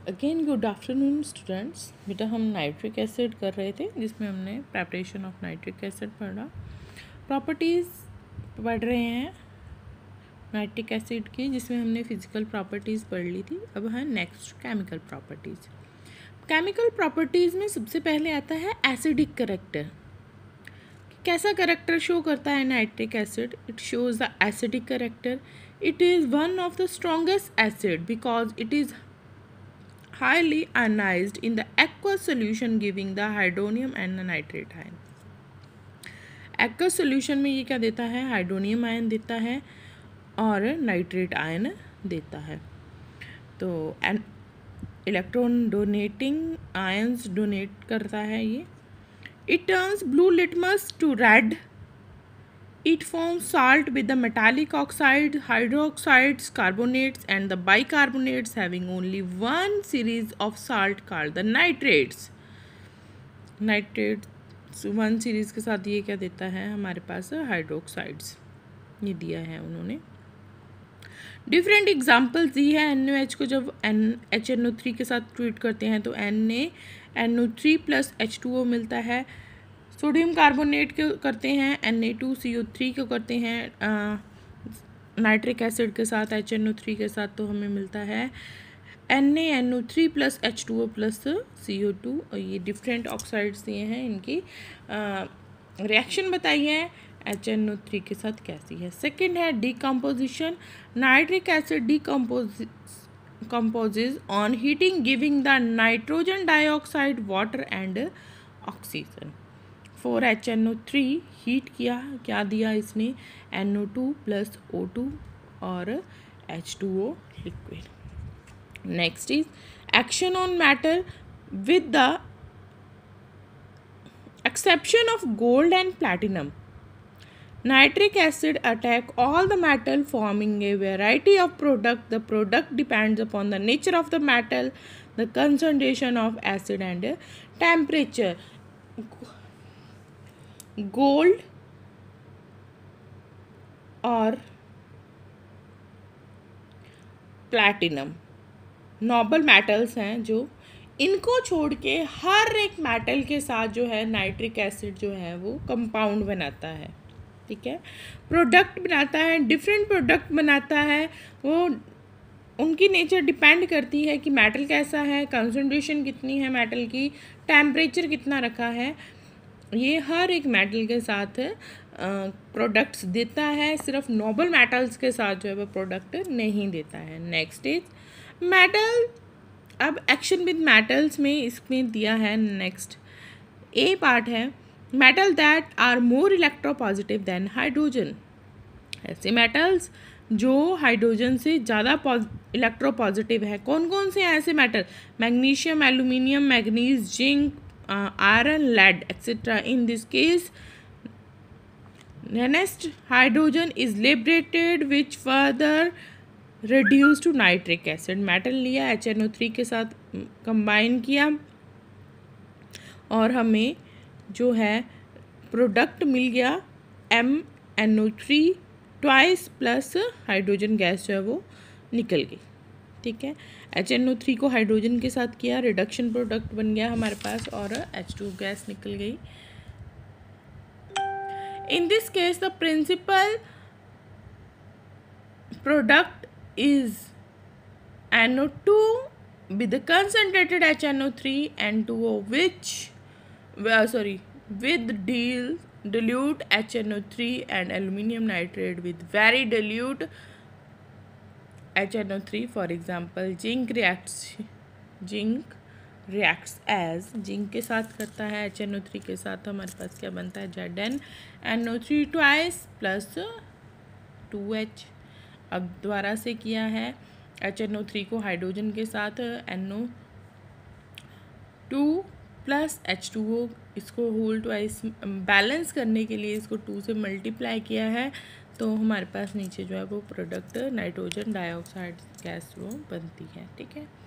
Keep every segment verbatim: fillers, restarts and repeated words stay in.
Again good afternoon students. बेटा हम nitric acid कर रहे थे जिसमें हमने प्रेपरेशन ऑफ नाइट्रिक एसिड पढ़ा, प्रॉपर्टीज़ पढ़ रहे हैं नाइट्रिक एसिड की जिसमें हमने फिजिकल प्रॉपर्टीज़ पढ़ ली थी। अब है next chemical properties. Chemical properties में सबसे पहले आता है एसिडिक करेक्टर। कैसा करेक्टर शो करता है नाइट्रिक एसिड? It shows the acidic character. It is one of the strongest acid because it is highly ionized in the aqueous solution giving the hydronium and the nitrate ion. aqueous solution में ये क्या देता है? Hydronium ion देता है और nitrate ion देता है। तो an electron donating ions donate करता है ये। It turns blue litmus to red. It forms salt with the metallic oxide, hydroxides, carbonates and the bicarbonates having only one series of salt called the nitrates. Nitrates one series के साथ ये क्या देता है हमारे पास? हाइड्रोक्साइड्स ये दिया है उन्होंने। डिफरेंट एग्जाम्पल्स दी है। एन ओ एच को जब N H N O three के साथ ट्रीट करते हैं तो N A N O three plus H two O मिलता है। सोडियम कार्बोनेट को करते हैं N A two C O three को करते हैं नाइट्रिक एसिड के साथ एच एन ओ थ्री के साथ, तो हमें मिलता है N A N O three plus H two O plus C O two. और ये डिफरेंट ऑक्साइड्स दिए हैं, इनकी रिएक्शन बताई है एच एन ओ थ्री के साथ कैसी है। सेकेंड है decomposition. Nitric acid decompose composes on heating giving the nitrogen dioxide water and oxygen. Four H N O three heat किया, क्या दिया इसने? N O two plus O two और H two O liquid. Next is action on matter with the exception of gold and platinum. Nitric acid attack all the metal forming a variety of product. The product depends upon the nature of the metal, the concentration of acid and temperature. Gold और platinum noble metals हैं जो इनको छोड़ के हर एक metal के साथ जो है नाइट्रिक एसिड जो है वो कंपाउंड बनाता है। ठीक है, प्रोडक्ट बनाता है, डिफरेंट प्रोडक्ट बनाता है। वो उनकी नेचर डिपेंड करती है कि मेटल कैसा है, कंसंट्रेशन कितनी है मेटल की, टेम्परेचर कितना रखा है। ये हर एक मेटल के साथ प्रोडक्ट्स देता है, सिर्फ नोबल मेटल्स के साथ जो है वो प्रोडक्ट नहीं देता है। Next is metal. अब एक्शन विद मेटल्स में इसमें दिया है नेक्स्ट ए पार्ट है metal that are more electropositive than hydrogen. ऐसे मेटल्स जो हाइड्रोजन से ज़्यादा इलेक्ट्रोपॉजिटिव है। कौन कौन से ऐसे metal? Magnesium, aluminium, manganese, zinc, iron, lead, et cetera. In this case, next hydrogen is liberated, which further reduced to nitric acid. Metal लिया एच एन ओ थ्री के साथ कंबाइन किया और हमें जो है प्रोडक्ट मिल गया M N O three twice plus hydrogen gas जो है वो निकल गई। ठीक है, एच एन ओ थ्री को हाइड्रोजन के साथ किया, रिडक्शन प्रोडक्ट बन गया हमारे पास और एच टू गैस निकल गई। In this case the principal product is N O two with concentrated H N O three N two O which sorry with dilute H N O three and aluminum nitrate with very dilute H N O three. For example, zinc reacts zinc reacts as zinc के साथ करता है H N O three के साथ हमारे पास क्या बनता है Z N N O three twice plus two H. अब दोबारा से किया है एच एन ओ थ्री को हाइड्रोजन के साथ N O two plus H two O, इसको होल ट्वाइस बैलेंस करने के लिए इसको टू से मल्टीप्लाई किया है तो हमारे पास नीचे जो है वो प्रोडक्ट नाइट्रोजन डाइऑक्साइड गैस वो बनती है. ठीक है,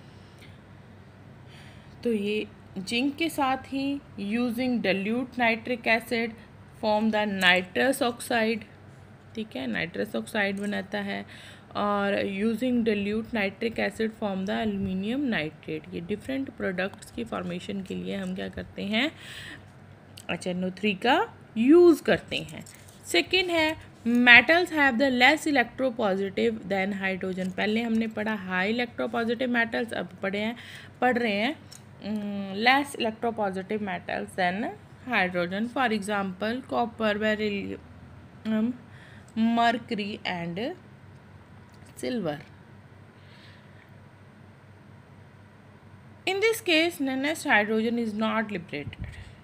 तो ये जिंक के साथ ही using dilute nitric acid form the nitrous oxide. ठीक है, नाइट्रस ऑक्साइड बनाता है और using dilute nitric acid form the aluminium nitrate. ये डिफरेंट प्रोडक्ट्स की फॉर्मेशन के लिए हम क्या करते हैं, एच एन ओ थ्री का यूज़ करते हैं। सेकेंड है metals have the less electropositive than hydrogen. पहले हमने पढ़ा हाई इलेक्ट्रोपॉजिटिव मेटल्स, अब पढ़े हैं पढ़ रहे हैं less electropositive metals than hydrogen. For example copper, beryllium, mercury and silver. In this case, nearest hydrogen is not liberated.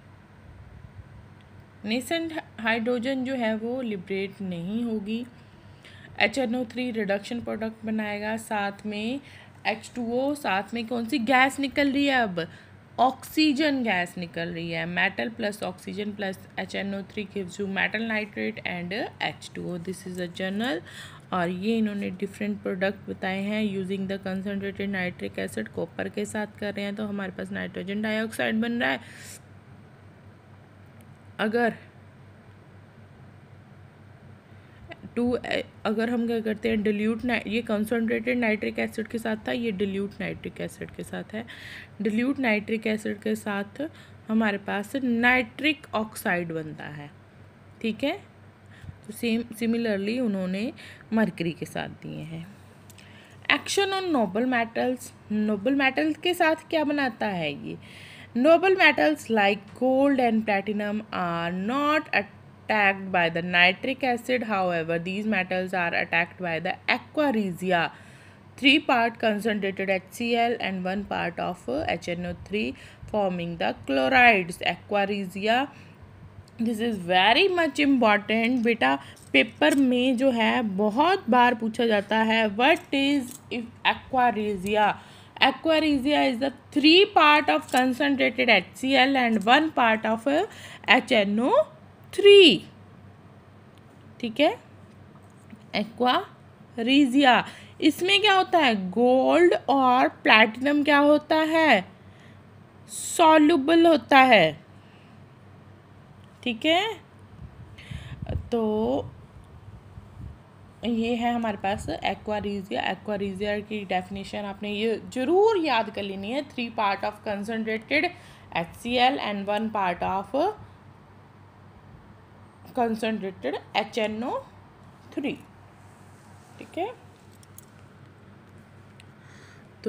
Nascent hydrogen जो है वो लिबरेट नहीं होगी। H N O three reduction product बनाएगा, साथ में एच टू ओ, साथ में कौन सी गैस निकल रही है, अब ऑक्सीजन गैस निकल रही है। Metal plus oxygen plus H N O three gives you metal nitrate and H two O. This is a journal, और ये इन्होंने डिफरेंट प्रोडक्ट बताए हैं using the concentrated nitric acid. Copper के साथ कर रहे हैं तो हमारे पास नाइट्रोजन डाइऑक्साइड बन रहा है। अगर टू अगर हम क्या करते हैं डिल्यूट, ये कंसनट्रेटेड नाइट्रिक एसिड के साथ था, ये डिल्यूट नाइट्रिक एसिड के साथ है। डिल्यूट नाइट्रिक एसिड के साथ हमारे पास नाइट्रिक ऑक्साइड बनता है, ठीक है। तो सेम सिमिलरली उन्होंने मरकरी के साथ दिए हैं। Action on noble metals, noble metals के साथ क्या बनाता है ये, noble metals like gold and platinum are not attacked by the nitric acid, however these metals are attacked by the aqua regia, three part concentrated HCl and one part of H N O three forming the chlorides, aqua regia। this is very much important बेटा, paper में जो है बहुत बार पूछा जाता है what is aqua regia। aqua regia is the three part of concentrated HCl and one part of H N O three, ठीक है। एक्वा रीजिया, इसमें क्या होता है, गोल्ड और प्लैटिनम क्या होता है, सॉल्युबल होता है, ठीक है। तो ये है हमारे पास एक्वा रीजिया। एक्वा रीजिया की डेफिनेशन आपने ये जरूर याद कर लेनी है, three part of concentrated H C L and one part of concentrated H N O three, ठीक है। तो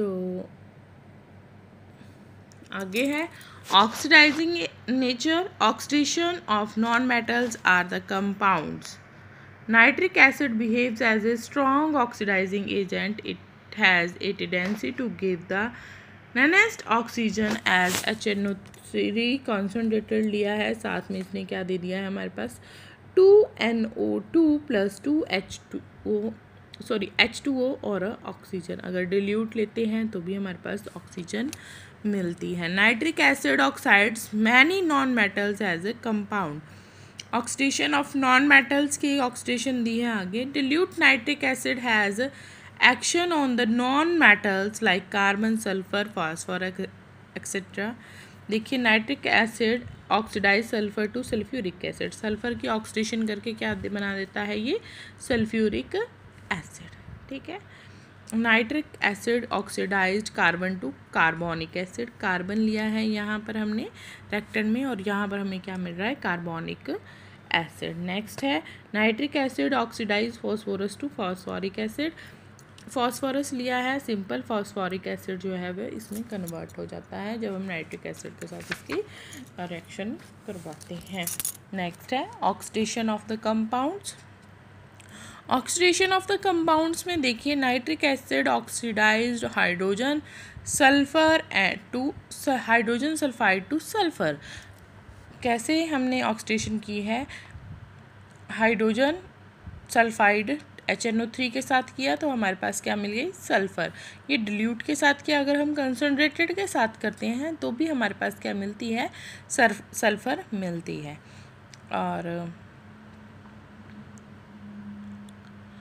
आगे है oxidising nature, oxidation of non metals are the compounds. Nitric acid behaves as a strong oxidising agent, it has a tendency to give the nascent oxygen as H N O three concentrated लिया है, साथ में इसने क्या दे दिया है हमारे पास, two N O two plus two H two O sorry H two O और ऑक्सीजन। अगर डिल्यूट लेते हैं तो भी हमारे पास ऑक्सीजन मिलती है। Nitric acid oxides many non metals as a compound. Oxidation of non metals की ऑक्सीडेशन दी है आगे। Dilute nitric acid has action on the non metals like carbon, sulphur, phosphor etcetera. देखिए nitric acid oxidise sulphur to sulphuric acid, sulphur की oxidation करके क्या बना देता है ये, सल्फ्यूरिक एसिड, ठीक है। Nitric acid oxidised carbon to carbonic acid, carbon लिया है यहाँ पर हमने रेक्टेन में और यहाँ पर हमें क्या मिल रहा है, कार्बोनिक एसिड। नेक्स्ट है nitric acid oxidise phosphorus to phosphoric acid, phosphorus लिया है, सिंपल फॉस्फोरिक एसिड जो है वह इसमें कन्वर्ट हो जाता है जब हम नाइट्रिक एसिड के साथ इसकी रिएक्शन करवाते हैं। नेक्स्ट है oxidation of the compounds. Oxidation of the compounds में देखिए nitric acid oxidised hydrogen sulphur and to hydrogen sulphide to sulphur. कैसे हमने ऑक्सीडेशन की है, hydrogen sulphide H N O three के साथ किया तो हमारे पास क्या मिल गई, सल्फ़र। ये डिल्यूट के साथ किया, अगर हम कंसनट्रेटेड के साथ करते हैं तो भी हमारे पास क्या मिलती है, सर्फ सल्फ़र मिलती है। और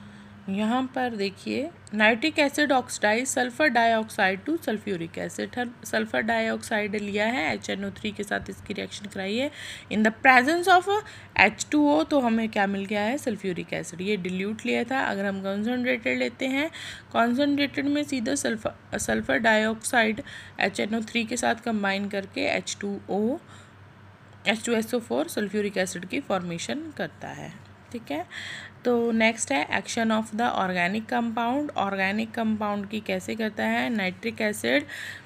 यहाँ पर देखिए nitric acid oxidise sulphur dioxide to sulphuric acid. Sulphur dioxide लिया है, एच एन ओ थ्री के साथ इसकी रिएक्शन कराई है। In the presence of H two O तो हमें क्या मिल गया है, सल्फ्यूरिक एसिड। ये डिल्यूट लिया था। अगर हम कॉन्सनट्रेटेड लेते हैं, कॉन्सनट्रेटेड में सीधा sulphur sulphur dioxide H N O three के साथ कंबाइन करके H two O H two S O four sulphuric acid की फॉर्मेशन करता है। ठीक है, तो नेक्स्ट है action of the organic compound. Organic compound की कैसे करता है, nitric acid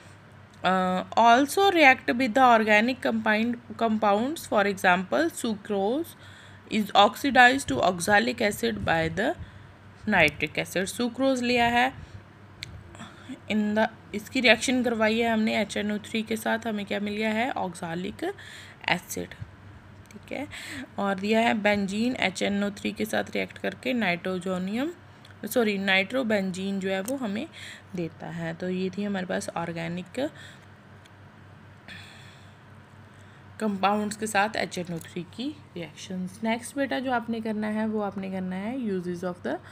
also react with the organic compound compounds. For example sucrose is oxidise to oxalic acid by the nitric acid. Sucrose लिया है, इन द इसकी reaction करवाई है हमने एच एन ओ थ्री के साथ, हमें क्या मिल गया है, ऑक्सालिक एसिड। ठीक है, और दिया है benzene H N O three के साथ रिएक्ट करके नाइट्रोजोनियम सॉरी नाइट्रोबेंजीन जो है वो हमें देता है। तो ये थी हमारे पास ऑर्गेनिक कंपाउंड्स के साथ एच एन ओ थ्री की रिएक्शंस। नेक्स्ट बेटा जो आपने करना है वो आपने करना है uses of the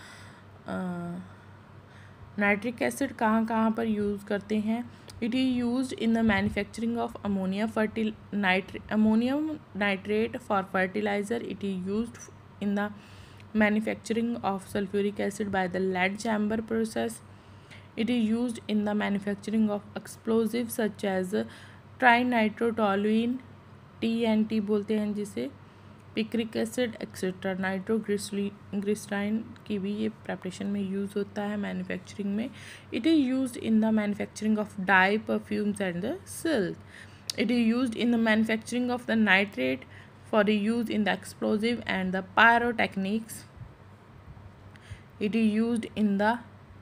nitric acid कहाँ कहाँ पर यूज़ करते हैं। It is used in the manufacturing of ammonia fertile nitre ammonium nitrate for fertiliser. It is used in the manufacturing of sulphuric acid by the lead chamber process. It is used in the manufacturing of explosive such as ट्राइनाइट्रोटोलुइन, T N T बोलते हैं जिसे, picric acid etcetera. नाइट्रोग्लिसराइन की भी ये preparation में use होता है manufacturing में। It is used in the manufacturing of dye, perfumes and the silk. It is used in the manufacturing of the nitrate for the use in the explosive and the pyrotechnics. It is used in the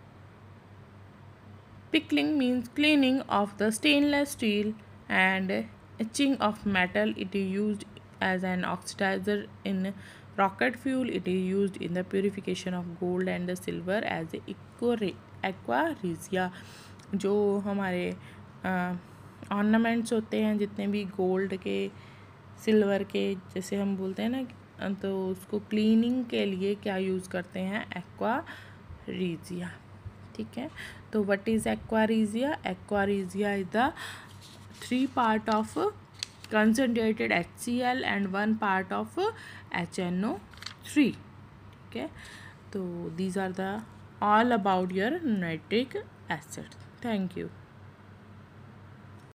pickling means cleaning of the stainless steel and etching of metal. It is used as an oxidizer in rocket fuel. It is used in the purification of gold and the silver as aqua regia। जो हमारे ornaments होते हैं जितने भी gold के, silver के, जैसे हम बोलते हैं ना, तो उसको क्लीनिंग के लिए क्या यूज़ करते हैं, एक्वा रीजिया। ठीक है, तो what is aqua regia? Aqua regia is the three part of concentrated H C L and one part of H N O three. ठीक है, तो these are the all about your nitric acid. Thank you.